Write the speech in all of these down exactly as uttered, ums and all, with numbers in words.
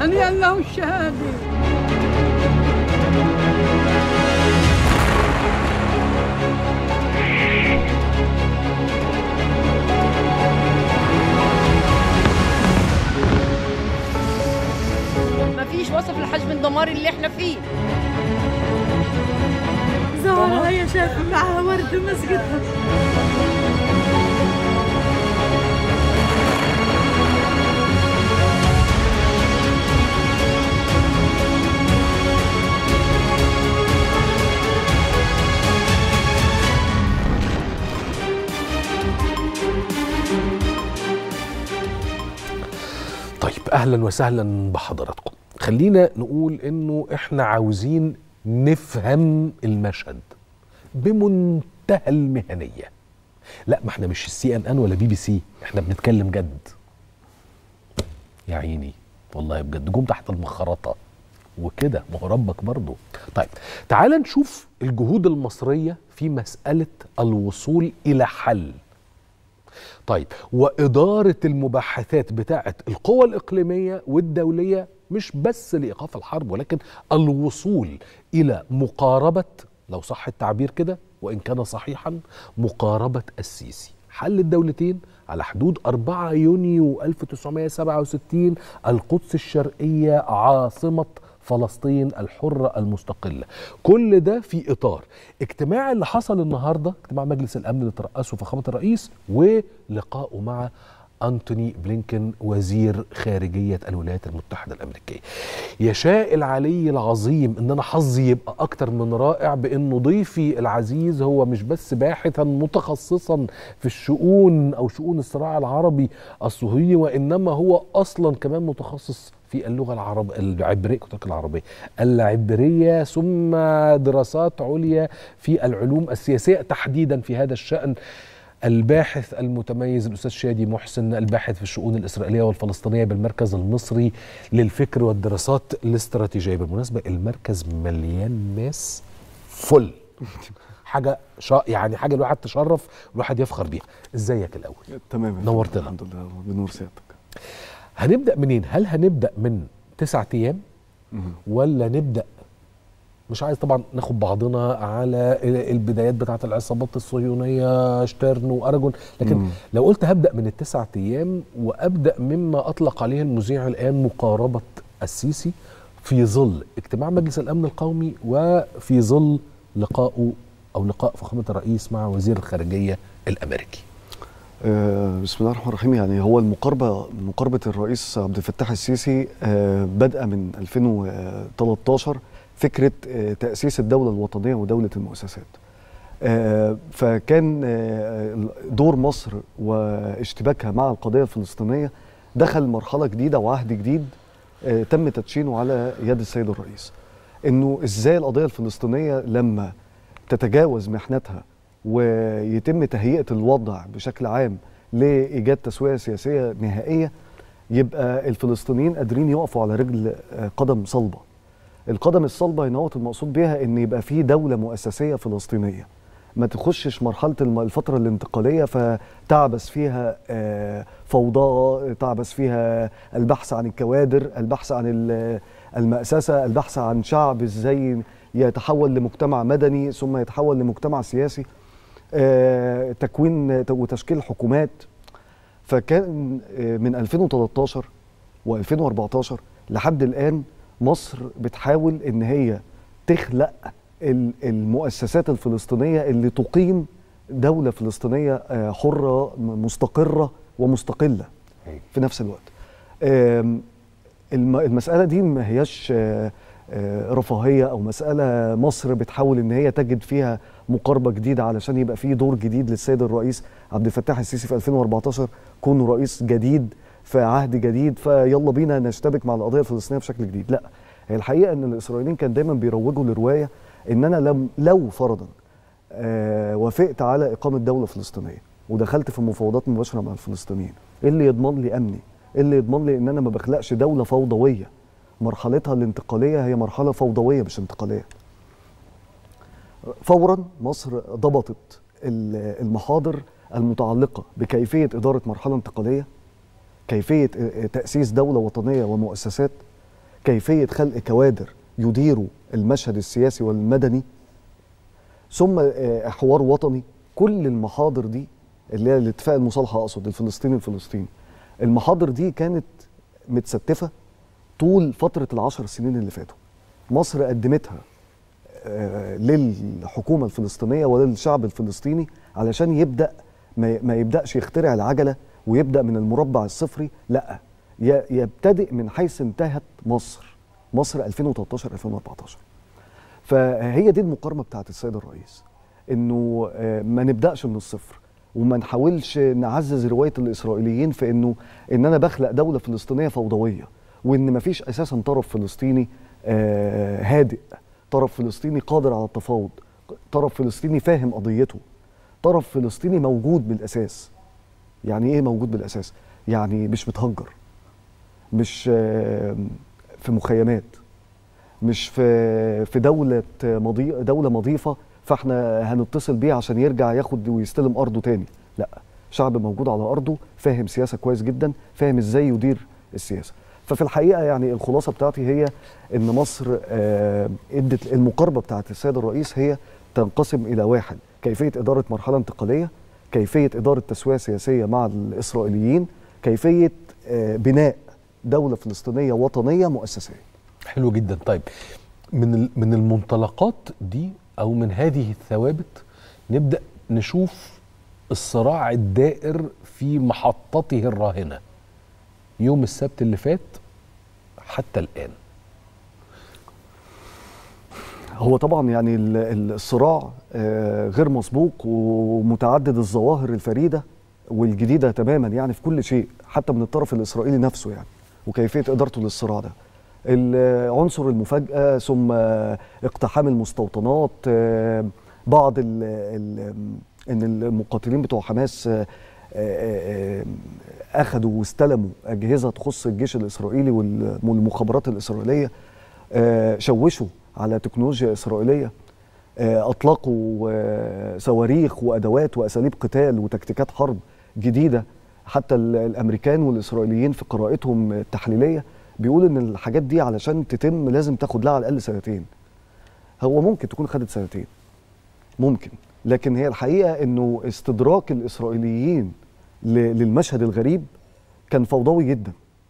هنيئا له الشهادة. مفيش وصف لحجم الدمار اللي احنا فيه. زهرة هي شايفة معها ورد مسجدها. طيب اهلا وسهلا بحضراتكم. خلينا نقول انه احنا عاوزين نفهم المشهد بمنتهى المهنيه. لا ما احنا مش السي ان ان ولا بي بي سي، احنا بنتكلم جد. يا عيني والله بجد جم تحت المخرطه وكده، ما هو ربك برضه. طيب تعال نشوف الجهود المصريه في مساله الوصول الى حل. طيب وإدارة المباحثات بتاعة القوى الإقليمية والدولية مش بس لإيقاف الحرب، ولكن الوصول إلى مقاربة، لو صح التعبير كده وإن كان صحيحا، مقاربة السيسي. حل الدولتين على حدود أربعة يونيو ألف وتسعمائة وسبعة وستين، القدس الشرقية عاصمة فلسطين الحرة المستقلة. كل ده في إطار اجتماع اللي حصل النهاردة، اجتماع مجلس الأمن اللي ترأسه فخامة الرئيس، ولقائه مع أنتوني بلينكن وزير خارجية الولايات المتحدة الأمريكية. يشاء العلي العظيم إن أنا حظي يبقى أكتر من رائع بأنه ضيفي العزيز هو مش بس باحثا متخصصا في الشؤون أو شؤون الصراع العربي الصهيوني، وإنما هو أصلا كمان متخصص في اللغة العرب العبرية العربية العبرية، ثم دراسات عليا في العلوم السياسية تحديدا في هذا الشأن. الباحث المتميز الأستاذ شادي محسن، الباحث في الشؤون الإسرائيلية والفلسطينية بالمركز المصري للفكر والدراسات الاستراتيجية. بالمناسبة المركز مليان ناس فل حاجة شا يعني حاجة الواحد تشرف الواحد يفخر بيها. ازيك الأول؟ تمام نورتنا. الحمد لله بنور سيادتك. هنبدأ منين؟ هل هنبدأ من تسعة أيام ولا نبدأ، مش عايز طبعا ناخد بعضنا على البدايات بتاعت العصابات الصهيونية شترن وأراجون، لكن مم. لو قلت هبدأ من التسعة أيام وأبدأ مما أطلق عليه المذيع الآن مقاربة السيسي في ظل اجتماع مجلس الأمن القومي وفي ظل لقائه أو لقاء فخامة الرئيس مع وزير الخارجية الأمريكي. آه بسم الله الرحمن الرحيم. يعني هو المقاربة مقاربة الرئيس عبد الفتاح السيسي آه بدأ من ألفين وثلاثة عشر، فكرة آه تأسيس الدولة الوطنية ودولة المؤسسات. آه فكان آه دور مصر واشتباكها مع القضية الفلسطينية دخل مرحلة جديدة وعهد جديد آه تم تدشينه على يد السيد الرئيس. إنه إزاي القضية الفلسطينية لما تتجاوز محنتها ويتم تهيئة الوضع بشكل عام لإيجاد تسوية سياسية نهائية، يبقى الفلسطينيين قادرين يقفوا على رجل قدم صلبة. القدم الصلبة هنا المقصود بها إن يبقى في دولة مؤسسية فلسطينية ما تخشش مرحلة الفترة الانتقالية فتعبس فيها فوضى، تعبس فيها البحث عن الكوادر، البحث عن المأسسة، البحث عن شعب ازاي يتحول لمجتمع مدني ثم يتحول لمجتمع سياسي، آه، تكوين وتشكيل حكومات. فكان آه، من ألفين وثلاثة عشر وألفين وأربعة عشر لحد الآن مصر بتحاول إن هي تخلق المؤسسات الفلسطينية اللي تقيم دولة فلسطينية آه، حرة مستقرة ومستقلة في نفس الوقت. آه، المسألة دي ما هياش آه، رفاهية أو مسألة مصر بتحاول إن هي تجد فيها مقاربة جديدة علشان يبقى فيه دور جديد للسيد الرئيس عبد الفتاح السيسي في ألفين وأربعة عشر كونه رئيس جديد في عهد جديد فيلا بينا نشتبك مع القضية الفلسطينية بشكل جديد. لا، هي الحقيقة إن الإسرائيليين كان دايما بيروجوا لرواية إن أنا لم لو فرضا آه وافقت على إقامة دولة فلسطينية ودخلت في مفاوضات مباشرة مع الفلسطينيين، إيه اللي يضمن لي أمني؟ إيه اللي يضمن لي إن أنا ما بخلقش دولة فوضوية مرحلتها الانتقالية هي مرحلة فوضوية مش انتقالية. فورا مصر ضبطت المحاضر المتعلقة بكيفية إدارة مرحلة انتقالية، كيفية تأسيس دولة وطنية ومؤسسات، كيفيه خلق كوادر يديروا المشهد السياسي والمدني، ثم حوار وطني. كل المحاضر دي اللي هي الاتفاق المصالحه، اقصد الفلسطيني الفلسطيني، المحاضر دي كانت متستفه طول فتره العشر سنين اللي فاتوا. مصر قدمتها للحكومه الفلسطينيه وللشعب الفلسطيني علشان يبدا ما يبداش يخترع العجله ويبدا من المربع الصفري، لا، يبتدئ من حيث انتهت مصر مصر ألفين وتلتاشر ألفين وأربعتاشر. فهي دي المقارنه بتاعت السيد الرئيس، انه ما نبداش من الصفر وما نحاولش نعزز روايه الاسرائيليين في انه ان انا بخلق دوله فلسطينيه فوضويه، وان ما فيش اساسا طرف فلسطيني هادئ، طرف فلسطيني قادر على التفاوض، طرف فلسطيني فاهم قضيته، طرف فلسطيني موجود بالاساس. يعني ايه موجود بالاساس؟ يعني مش متهجر، مش في مخيمات، مش في في دوله مضي دوله مضيفه فاحنا هنتصل بيه عشان يرجع ياخد ويستلم ارضه تاني، لا، شعب موجود على ارضه، فاهم سياسه كويس جدا، فاهم ازاي يدير السياسه. ففي الحقيقه يعني الخلاصه بتاعتي هي ان مصر ادت المقاربه بتاعت السيد الرئيس هي تنقسم الى واحد، كيفيه اداره مرحله انتقاليه، كيفيه اداره تسويه سياسيه مع الاسرائيليين، كيفيه بناء دوله فلسطينيه وطنيه مؤسسيه. حلو جدا. طيب من من المنطلقات دي او من هذه الثوابت نبدا نشوف الصراع الدائر في محطته الراهنه يوم السبت اللي فات حتى الآن. هو طبعا يعني الصراع غير مسبوق ومتعدد الظواهر الفريدة والجديدة تماما يعني في كل شيء، حتى من الطرف الإسرائيلي نفسه يعني، وكيفية إدارته للصراع ده. عنصر المفاجأة، ثم اقتحام المستوطنات، بعض ال ال ان المقاتلين بتوع حماس أخذوا واستلموا أجهزة تخص الجيش الإسرائيلي والمخابرات الإسرائيلية، شوشوا على تكنولوجيا إسرائيلية، أطلقوا صواريخ وأدوات وأساليب قتال وتكتيكات حرب جديدة. حتى الأمريكان والإسرائيليين في قراءتهم التحليلية بيقولوا إن الحاجات دي علشان تتم لازم تاخد لها على الأقل سنتين. هو ممكن تكون خدت سنتين، ممكن، لكن هي الحقيقة إنه استدراك الإسرائيليين للمشهد الغريب كان فوضوي جدا،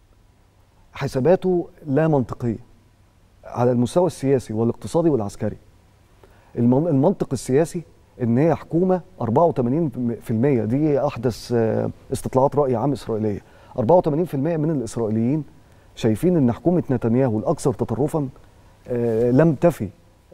حساباته لا منطقية على المستوى السياسي والاقتصادي والعسكري. المنطق السياسي ان هي حكومة أربعة وثمانين بالمئة، دي احدث استطلاعات رأي عام اسرائيلية، أربعة وثمانين بالمئة من الاسرائيليين شايفين ان حكومة نتنياهو الاكثر تطرفا لم تفي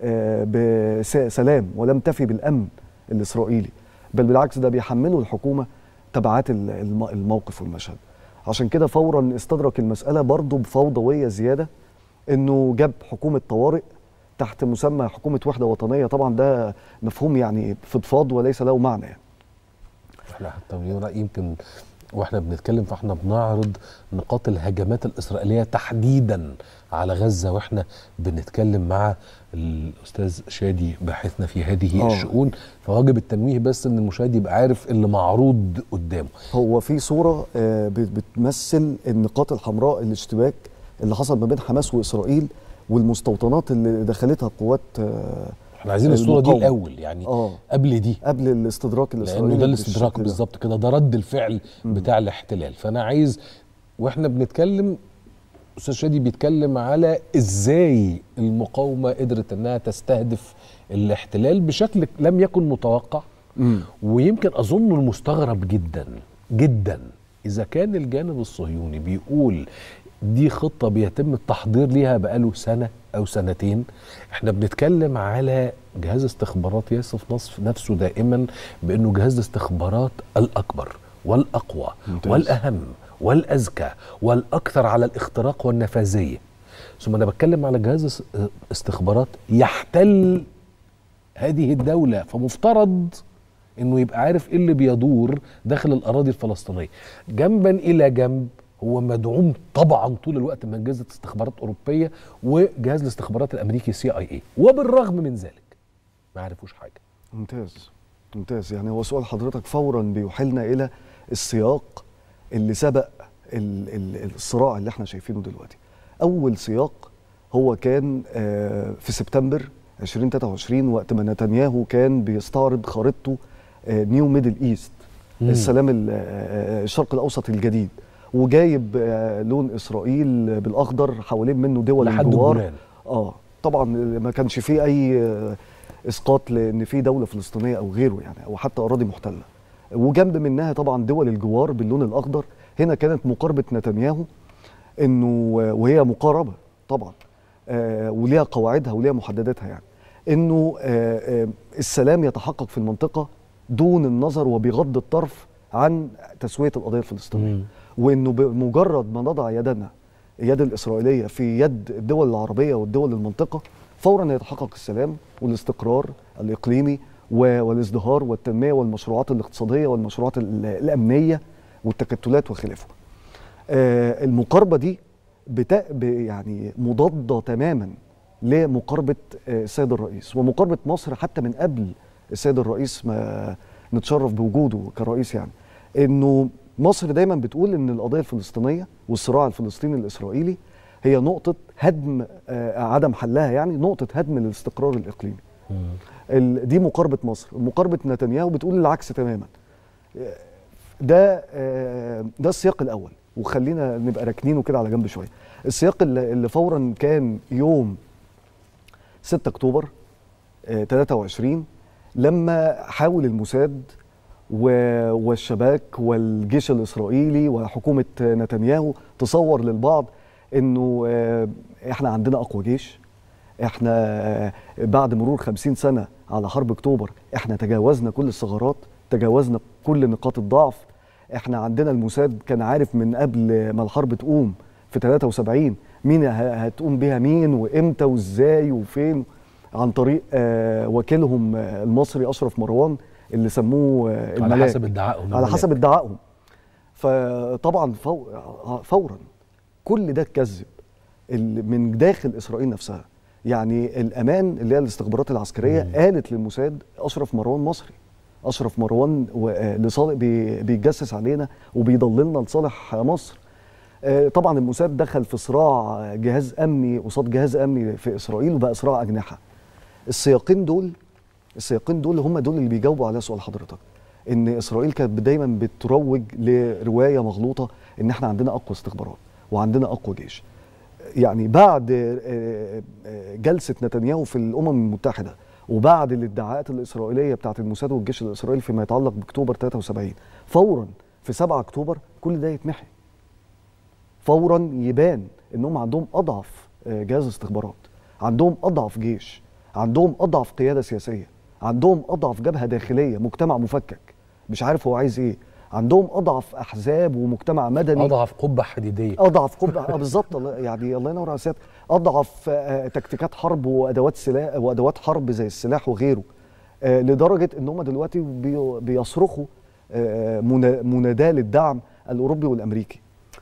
بسلام ولم تفي بالامن الاسرائيلي، بل بالعكس ده بيحملوا الحكومة تبعات الموقف والمشهد. عشان كده فورا استدرك المسألة برضه بفوضوية زيادة، انه جاب حكومة طوارئ تحت مسمى حكومة وحدة وطنية. طبعا ده مفهوم يعني فضفاض وليس له معنى يعني. احنا حتى يمكن واحنا بنتكلم فاحنا بنعرض نقاط الهجمات الإسرائيلية تحديدا على غزة، واحنا بنتكلم مع الأستاذ شادي باحثنا في هذه أوه. الشؤون، فواجب التنويه بس ان المشاهد يبقى عارف اللي معروض قدامه. هو في صورة بتمثل النقاط الحمراء، الاشتباك اللي حصل ما بين حماس وإسرائيل والمستوطنات اللي دخلتها قوات. احنا عايزين الصورة دي الأول يعني آه. قبل دي، قبل الاستدراك الإسرائيلي، لأنه ده الاستدراك بالظبط كده، ده رد الفعل م. بتاع الاحتلال. فأنا عايز واحنا بنتكلم أستاذ شادي بيتكلم على إزاي المقاومة قدرت أنها تستهدف الاحتلال بشكل لم يكن متوقع، م. ويمكن أظن المستغرب جدا جدا إذا كان الجانب الصهيوني بيقول دي خطة بيتم التحضير ليها بقاله سنة أو سنتين. احنا بنتكلم على جهاز استخبارات يصف نصف نفسه دائما بأنه جهاز الاستخبارات الأكبر والأقوى ممتاز. والأهم والأذكى والأكثر على الاختراق والنفاذية. ثم أنا بتكلم على جهاز استخبارات يحتل هذه الدولة، فمفترض أنه يبقى عارف إيه اللي بيدور داخل الأراضي الفلسطينية. جنبا إلى جنب هو مدعوم طبعا طول الوقت من أجهزة استخبارات أوروبية وجهاز الاستخبارات الأمريكي سي آي إيه، وبالرغم من ذلك ما عرفوش حاجة. ممتاز ممتاز. يعني هو سؤال حضرتك فورا بيحيلنا إلى السياق اللي سبق ال ال الصراع اللي احنا شايفينه دلوقتي. اول سياق هو كان في سبتمبر ألفين وثلاثة وعشرين وقت ما نتنياهو كان بيستعرض خريطته نيو ميدل ايست، السلام الشرق الاوسط الجديد، وجايب لون اسرائيل بالاخضر حوالين منه دول الجوار. اه طبعا ما كانش فيه اي اسقاط لان في دوله فلسطينيه او غيره يعني، او حتى اراضي محتله، وجنب منها طبعا دول الجوار باللون الاخضر. هنا كانت مقاربه نتنياهو انه، وهي مقاربه طبعا آه وليها قواعدها وليها محدداتها يعني، انه آه آه السلام يتحقق في المنطقه دون النظر وبغض الطرف عن تسويه القضيه الفلسطينيه، وانه بمجرد ما نضع يدنا يد الاسرائيليه في يد الدول العربيه والدول المنطقه فورا يتحقق السلام والاستقرار الاقليمي والازدهار والتنميه والمشروعات الاقتصاديه والمشروعات الامنيه والتكتلات وخلافه. آه المقاربه دي بتا يعني مضاده تماما لمقاربه آه السيد الرئيس، ومقاربه مصر حتى من قبل السيد الرئيس ما نتشرف بوجوده كرئيس يعني، انه مصر دايما بتقول ان القضيه الفلسطينيه والصراع الفلسطيني الاسرائيلي هي نقطه هدم آه عدم حلها يعني، نقطه هدم الاستقرار الاقليمي. دي مقاربه مصر. مقاربه نتنياهو بتقول العكس تماما. ده آه ده السياق الاول، وخلينا نبقى راكنينه كده على جنب شويه. السياق اللي, اللي فورا كان يوم ستة أكتوبر آه ثلاثة وعشرين لما حاول الموساد والشباك والجيش الإسرائيلي وحكومة نتنياهو تصور للبعض إنه إحنا عندنا أقوى جيش، إحنا بعد مرور خمسين سنة على حرب أكتوبر إحنا تجاوزنا كل الثغرات، تجاوزنا كل نقاط الضعف، إحنا عندنا الموساد كان عارف من قبل ما الحرب تقوم في ثلاثة وسبعين مين هتقوم بها مين وإمتى وإزاي وفين، عن طريق وكيلهم المصري أشرف مروان اللي سموه الملاك على حسب ادعائهم على حسب ادعائهم. فطبعا فورا كل ده اتكذب من داخل اسرائيل نفسها. يعني الامان اللي هي الاستخبارات العسكريه مم. قالت للموساد اشرف مروان مصري، اشرف مروان لصالح بيتجسس علينا وبيضللنا لصالح مصر. طبعا الموساد دخل في صراع جهاز امني قصاد جهاز امني في اسرائيل وبقى صراع اجنحه. السياقين دول السياقين دول هم دول اللي بيجاوبوا على سؤال حضرتك، ان اسرائيل كانت دايما بتروج لروايه مغلوطه ان احنا عندنا اقوى استخبارات وعندنا اقوى جيش. يعني بعد جلسه نتنياهو في الامم المتحده وبعد الادعاءات الاسرائيليه بتاعت الموساد والجيش الاسرائيلي فيما يتعلق باكتوبر ثلاثة وسبعين، فورا في سبعة أكتوبر كل ده يتمحي. فورا يبان انهم عندهم اضعف جهاز استخبارات، عندهم اضعف جيش، عندهم اضعف قياده سياسيه، عندهم اضعف جبهه داخليه، مجتمع مفكك مش عارف هو عايز ايه، عندهم اضعف احزاب ومجتمع مدني، اضعف قبه حديديه، اضعف قبه اه بالظبط يعني الله ينور على سيادتك، اضعف آه تكتيكات حرب وادوات سلاح وادوات حرب زي السلاح وغيره، آه لدرجه ان هم دلوقتي بي بيصرخوا آه مناداه للدعم الاوروبي والامريكي.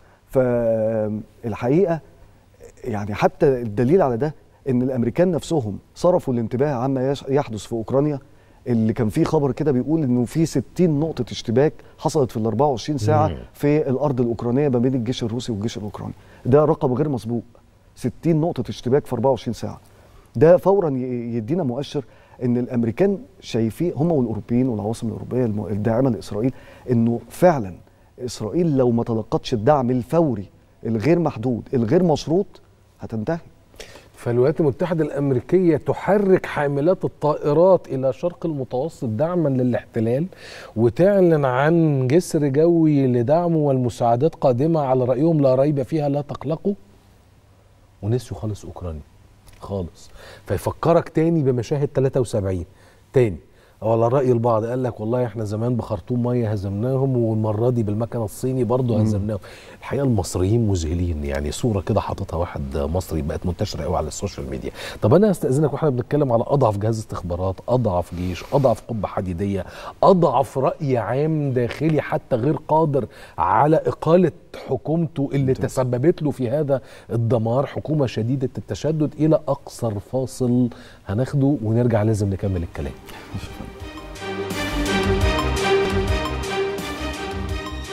فالحقيقه يعني حتى الدليل على ده ان الامريكان نفسهم صرفوا الانتباه عما يحدث في اوكرانيا، اللي كان فيه خبر كده بيقول انه في ستين نقطه اشتباك حصلت في ال أربعة وعشرين ساعه مم. في الارض الاوكرانيه ما بين الجيش الروسي والجيش الاوكراني. ده رقم غير مسبوق، ستين نقطه اشتباك في أربعة وعشرين ساعه. ده فورا يدينا مؤشر ان الامريكان شايفين هم والاوروبيين والعواصم الاوروبيه الداعمه لاسرائيل انه فعلا اسرائيل لو ما تلقتش الدعم الفوري الغير محدود الغير مشروط هتنتهي. فالولايات المتحدة الأمريكية تحرك حاملات الطائرات إلى شرق المتوسط دعما للاحتلال، وتعلن عن جسر جوي لدعمه والمساعدات قادمة على رأيهم لا ريب فيها لا تقلقوا، ونسيوا خالص أوكرانيا خالص. فيفكرك تاني بمشاهد ثلاثة وسبعين تاني، على رأي البعض قال لك والله احنا زمان بخرطوم ميه هزمناهم والمره دي بالمكنه الصيني برضه هزمناهم. الحقيقه المصريين مذهلين، يعني صوره كده حاططها واحد مصري بقت منتشره قوي على السوشيال ميديا. طب انا استاذنك واحنا بنتكلم على اضعف جهاز استخبارات، اضعف جيش، اضعف قبه حديديه، اضعف راي عام داخلي حتى غير قادر على اقاله حكومته اللي تسببت له في هذا الدمار، حكومه شديده التشدد. الى اقصر فاصل هناخده ونرجع لازم نكمل الكلام. طيب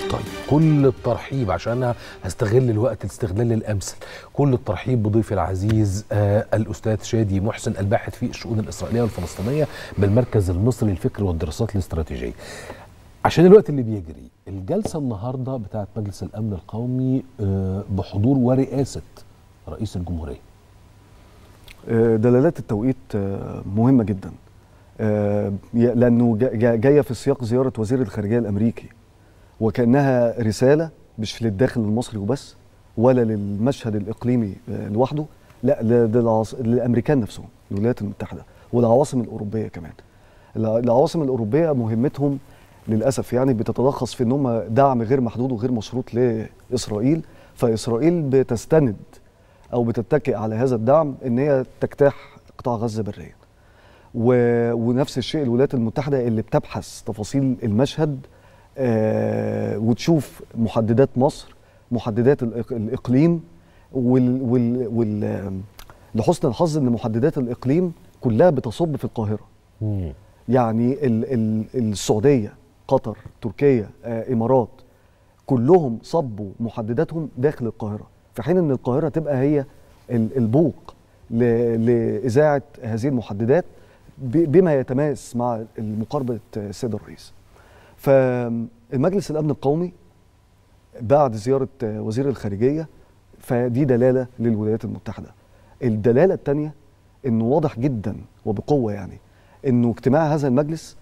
كل الترحيب عشان هستغل الوقت الاستغلال الامثل، كل الترحيب بضيفي العزيز آه الاستاذ شادي محسن الباحث في الشؤون الاسرائيليه والفلسطينيه بالمركز المصري للفكر والدراسات الاستراتيجيه. عشان الوقت اللي بيجري، الجلسه النهارده بتاعت مجلس الامن القومي آه بحضور ورئاسه رئيس الجمهوريه. دلالات التوقيت مهمه جدا، لانه جايه في سياق زياره وزير الخارجيه الامريكي، وكانها رساله مش للداخل المصري وبس ولا للمشهد الاقليمي لوحده، لا للامريكان نفسهم، الولايات المتحده والعواصم الاوروبيه كمان. العواصم الاوروبيه مهمتهم للاسف يعني بتتلخص في ان هم دعم غير محدود وغير مشروط لاسرائيل، فاسرائيل بتستند او بتتكئ على هذا الدعم ان هي تجتاح قطاع غزه بريا. ونفس الشيء الولايات المتحده اللي بتبحث تفاصيل المشهد آه وتشوف محددات مصر، محددات الاقليم، وال وال وال لحسن الحظ ان محددات الاقليم كلها بتصب في القاهره. مم. يعني ال ال السعوديه، قطر، تركيا، آه امارات، كلهم صبوا محدداتهم داخل القاهره، في حين ان القاهره تبقى هي البوق لاذاعه هذه المحددات بما يتماس مع مقاربه السيد الرئيس. فمجلس الامن القومي بعد زياره وزير الخارجيه فدي دلاله للولايات المتحده. الدلاله الثانيه انه واضح جدا وبقوه يعني انه اجتماع هذا المجلس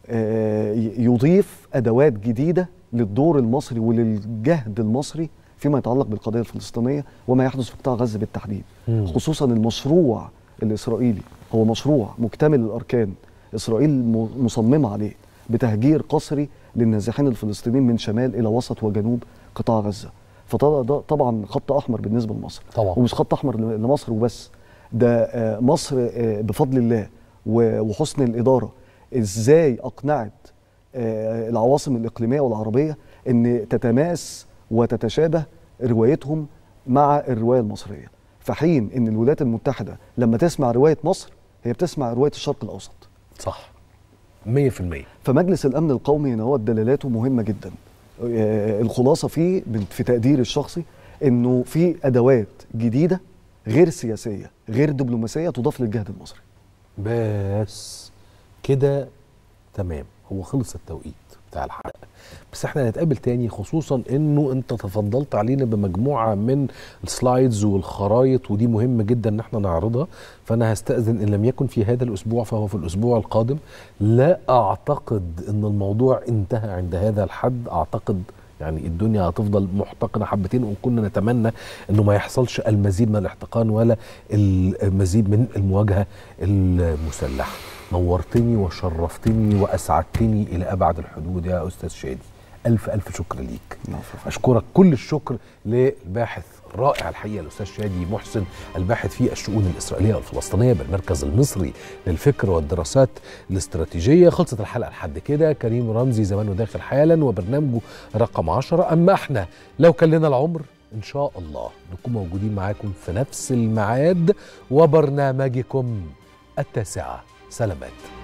يضيف ادوات جديده للدور المصري وللجهد المصري فيما يتعلق بالقضيه الفلسطينيه وما يحدث في قطاع غزه بالتحديد. مم. خصوصا المشروع الاسرائيلي هو مشروع مكتمل الاركان، اسرائيل مصممه عليه بتهجير قسري للنازحين الفلسطينيين من شمال الى وسط وجنوب قطاع غزه. فده طبعا خط احمر بالنسبه لمصر، طبعا. ومش خط احمر لمصر وبس، ده مصر بفضل الله وحسن الاداره ازاي اقنعت العواصم الاقليميه والعربيه ان تتماس وتتشابه روايتهم مع الروايه المصريه، في حين ان الولايات المتحده لما تسمع روايه مصر هي بتسمع روايه الشرق الاوسط. صح مية في المية. فمجلس الامن القومي هنا هو دلالاته مهمه جدا. الخلاصه فيه في تقديري الشخصي انه في ادوات جديده غير سياسيه غير دبلوماسيه تضاف للجهد المصري. بس كده تمام، هو خلص التوقيت بتاع الحلقه، بس احنا هنتقابل تاني، خصوصا انه انت تفضلت علينا بمجموعه من السلايدز والخرايط ودي مهم جدا ان احنا نعرضها. فانا هستأذن ان لم يكن في هذا الاسبوع فهو في الاسبوع القادم. لا اعتقد ان الموضوع انتهى عند هذا الحد، اعتقد يعني الدنيا هتفضل محتقنه حبتين، وكنا نتمنى انه ما يحصلش المزيد من الاحتقان ولا المزيد من المواجهه المسلحه. نورتني وشرفتني واسعدتني الى ابعد الحدود يا استاذ شادي، الف الف شكر ليك. اشكرك كل الشكر للباحث الرائع الحقيقه الاستاذ شادي محسن الباحث في الشؤون الاسرائيليه والفلسطينيه بالمركز المصري للفكر والدراسات الاستراتيجيه. خلصت الحلقه لحد كده. كريم رمزي زمانه داخل حالا وبرنامجه رقم عشرة. اما احنا لو كان لنا العمر ان شاء الله نكون موجودين معاكم في نفس الميعاد وبرنامجكم التاسعه. سلامات.